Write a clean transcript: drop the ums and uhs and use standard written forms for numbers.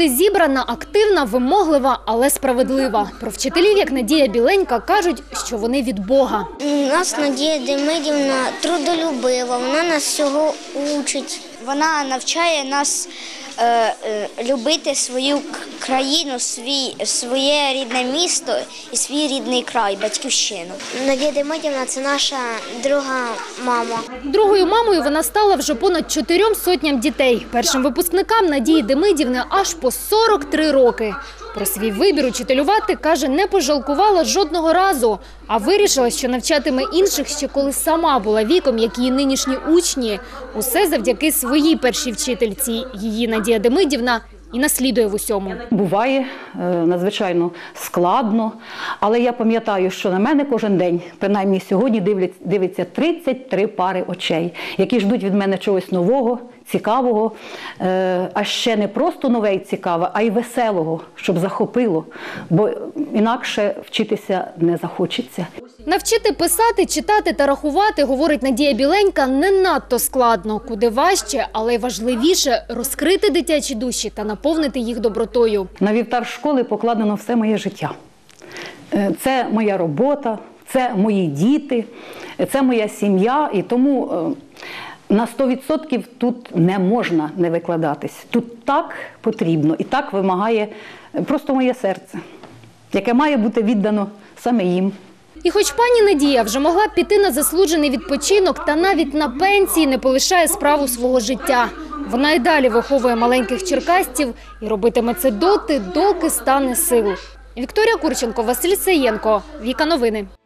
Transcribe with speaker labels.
Speaker 1: завжди зібрана, активна, вимоглива, але справедлива. Про вчителів, як Надія Біленька, кажуть, що вони від Бога.
Speaker 2: У нас Надія Демидівна трудолюбива, вона нас всього учить. Вона навчає нас любити свою країну, своє рідне місто і свій рідний край, батьківщину. Надія Демидівна – це наша друга мама.
Speaker 1: Другою мамою вона стала вже понад 400 дітей. Першим випускникам Надії Демидівни аж по 43 роки. Про свій вибір учителювати, каже, не пожалкувала жодного разу, а вирішила, що навчатиме інших ще коли сама була віком, як її нинішні учні. Усе завдяки своїй першій вчительці. Її Надія Демидівна і наслідує в усьому.
Speaker 3: Буває надзвичайно складно, але я пам'ятаю, що на мене кожен день, принаймні сьогодні, дивиться 33 пари очей, які ждуть від мене чогось нового, цікавого, а ще не просто нове і цікаве, а й веселого, щоб захопило, бо інакше вчитися не захочеться.
Speaker 1: Навчити писати, читати та рахувати, говорить Надія Біленька, не надто складно. Куди важче, але й важливіше – розкрити дитячі душі та наповнити їх добротою.
Speaker 3: На вівтар школи покладено все моє життя. Це моя робота, це мої діти, це моя сім'я, і тому на 100% тут не можна не викладатись. Тут так потрібно і так вимагає просто моє серце, яке має бути віддано саме їм.
Speaker 1: І хоч пані Надія вже могла піти на заслужений відпочинок, та навіть на пенсії не полишає справу свого життя. Вона й далі виховує маленьких черкасців і робитиме це доти, доки стане сил. Вікторія Курченко, Василь Саєнко, Віка Новини.